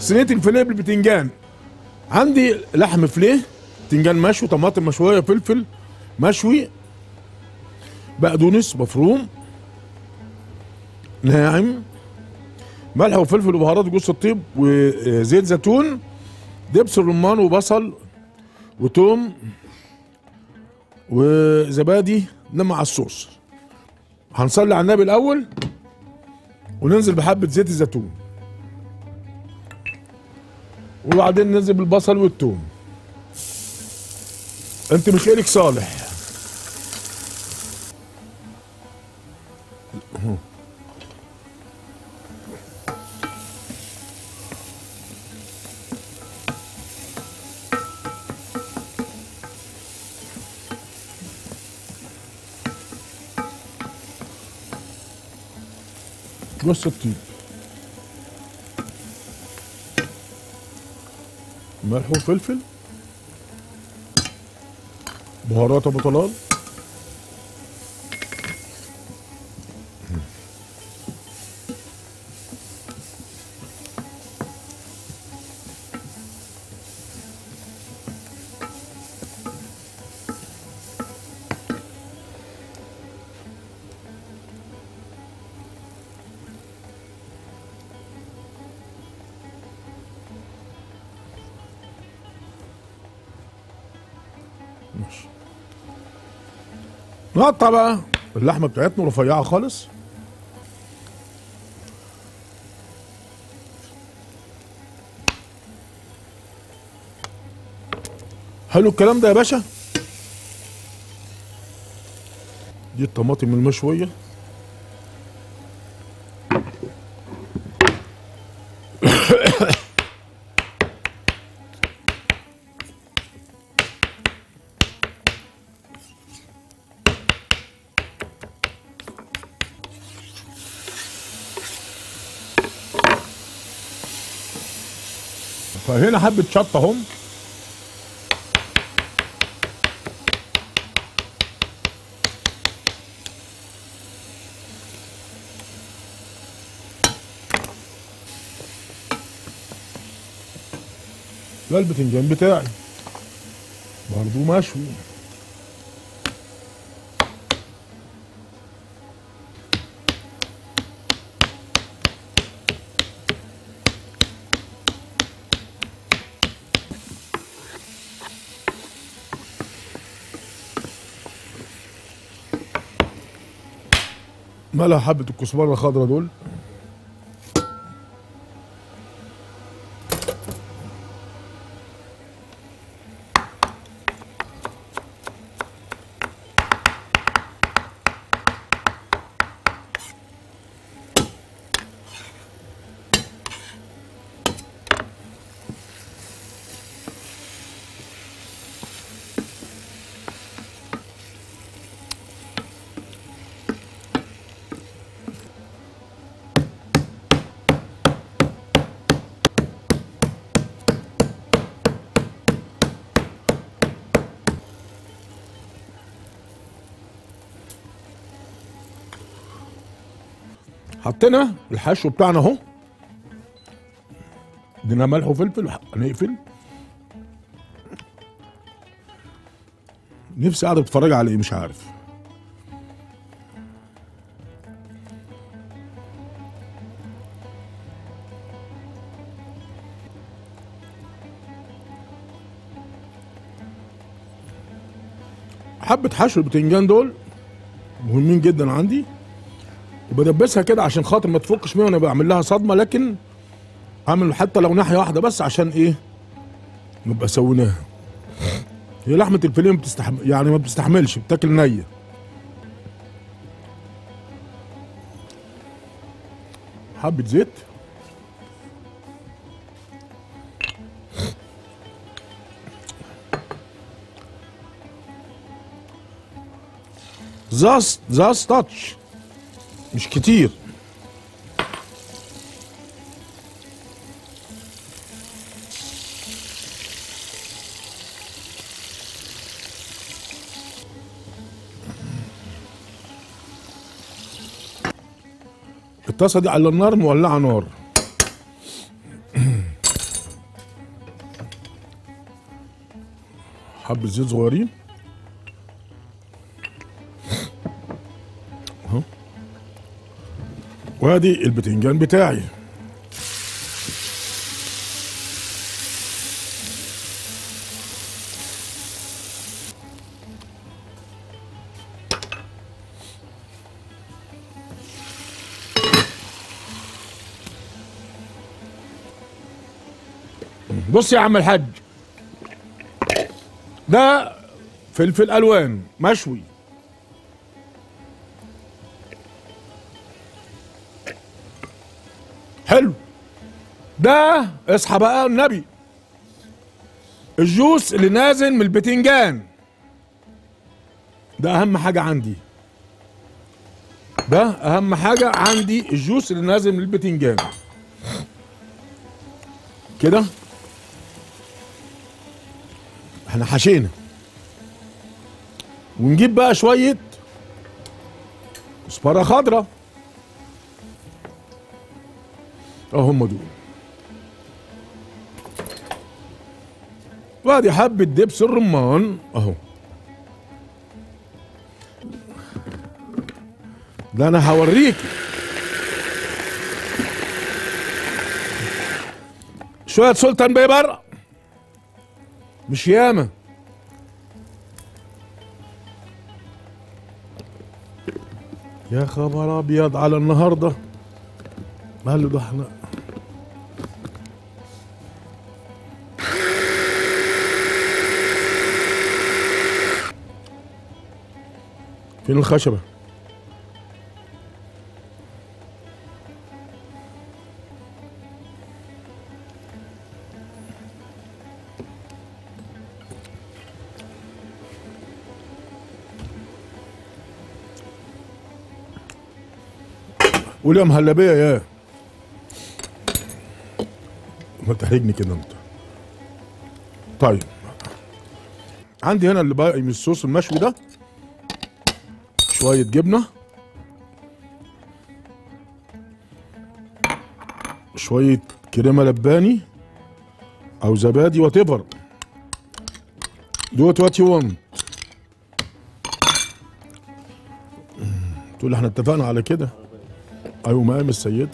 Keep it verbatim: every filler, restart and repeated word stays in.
صينيه الفيليه بالبتنجان. عندي لحم فيليه، بتنجان مشوي، طماطم مشويه، فلفل مشوي، بقدونس مفروم ناعم، ملح وفلفل وبهارات جوز الطيب وزيت زيتون، دبس الرمان وبصل وتوم وزبادي ده مع الصوص. هنصلي على النبي الاول وننزل بحبه زيت الزيتون، وبعدين ننزل بالبصل والثوم. انت مش إلك صالح. جوز الطيب، ملح وفلفل، بهارات ابو طلال، ماشي. نقطع بقى اللحمه بتاعتنا رفيعه خالص. حلو الكلام ده يا باشا. دي الطماطم المشويه، فهنا حبه شطه اهم، ده البتنجان بتاعي برضو مشوي. مالها حبة الكزبرة الخضراء دول. حطينا الحشو بتاعنا اهو، ادينا ملح وفلفل، هنقفل. نفسي قاعده بتتفرج على ايه مش عارف. حبه حشو البتنجان دول مهمين جدا عندي، وبدبسها كده عشان خاطر ما تفكش مني وانا بعمل لها صدمه، لكن اعمل حتى لو ناحيه واحده بس عشان ايه نبقى سويناها. هي لحمه الفيليه بتستحمل، يعني ما بتستحملش، بتاكل نيه. حبه زيت، زاست زاست تاتش، مش كتير. الطاسه دي على النار مولعه نار. حبة زيت صغيرين اهو. وادي البتنجان بتاعي. بص يا عم الحاج، ده فلفل الوان مشوي، حلو. ده اصحى بقى النبي، الجوس اللي نازل من البتنجان ده اهم حاجه عندي، ده اهم حاجه عندي، الجوس اللي نازل من البتنجان كده. احنا حشينا، ونجيب بقى شويه كزبره خضراء اهو، هم دول. وادي حبه دبس الرمان اهو. ده انا هوريك شويه سلطان بيبر، مش ياما. يا خبر ابيض على النهارده، ماله ده احنا. فين الخشبه؟ قول يا مهلبيه يا، ما تحرجني كده انت. طيب عندي هنا اللي باقي من الصوص المشوي ده شويه جبنه، شويه كريمه لباني او زبادي واتيفر، دوت وات يو وانت. تقول احنا اتفقنا على كده. ايوه مقام السيد.